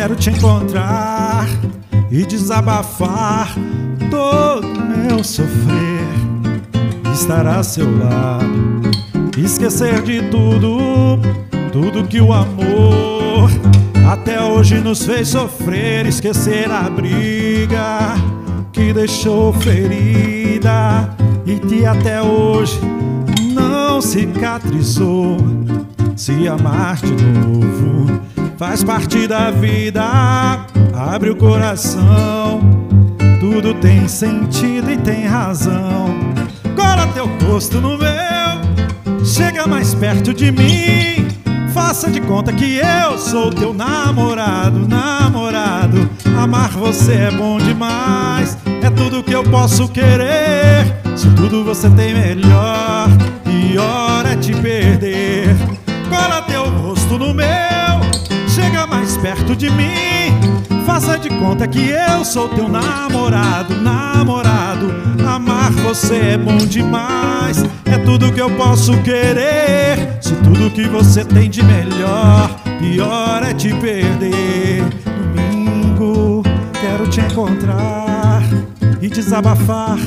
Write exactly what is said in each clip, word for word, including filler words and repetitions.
quero te encontrar e desabafar todo meu sofrer. Estar a seu lado, esquecer de tudo, tudo que o amor até hoje nos fez sofrer. Esquecer a briga que deixou ferida e que até hoje não cicatrizou. Se amar de novo faz parte da vida, abre o coração, tudo tem sentido e tem razão. Cola teu rosto no meu, chega mais perto de mim, faça de conta que eu sou teu namorado, namorado. Amar você é bom demais, é tudo que eu posso querer. Se tudo você tem melhor, pior é te perder. Cola teu rosto no meu, chega mais perto de mim, faça de conta que eu sou teu namorado, namorado. Amar você é bom demais, é tudo que eu posso querer. Se tudo que você tem de melhor, pior é te perder. Domingo quero te encontrar e desabafar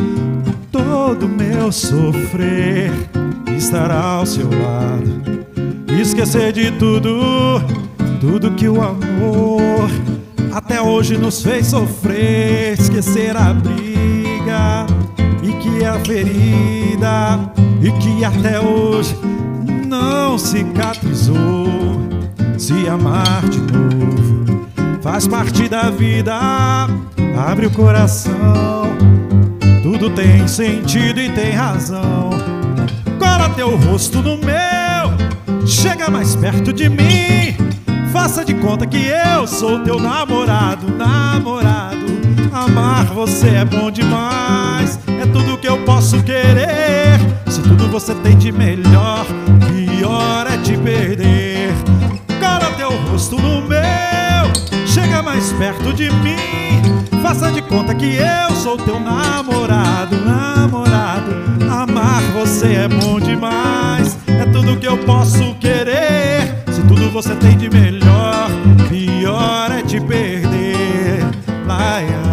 todo meu sofrer. Estar ao seu lado, esquecer de tudo, tudo que o amor até hoje nos fez sofrer. Esquecer a briga e que a ferida e que até hoje não cicatrizou. Se amar de novo faz parte da vida, abre o coração, tudo tem sentido e tem razão. Cola teu rosto no meu, chega mais perto de mim, faça de conta que eu sou teu namorado, namorado. Amar você é bom demais, é tudo que eu posso querer. Se tudo você tem de melhor, pior é te perder. Cola teu rosto no meu, chega mais perto de mim, faça de conta que eu sou teu namorado, namorado. Amar você é bom demais, é tudo que eu posso querer. Se tudo você tem de melhor, pior é te perder. Laia,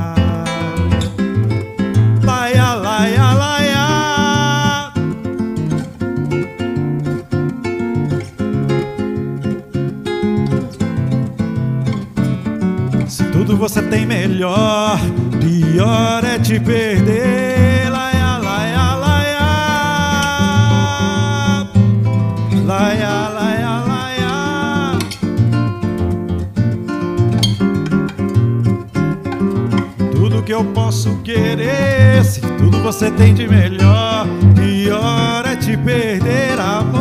laia, laia, laia. Se tudo você tem melhor, pior é te perder. Laia, laia, laia. Laia, laia, laia. Tudo que eu posso querer, se tudo você tem de melhor, pior é te perder, amor.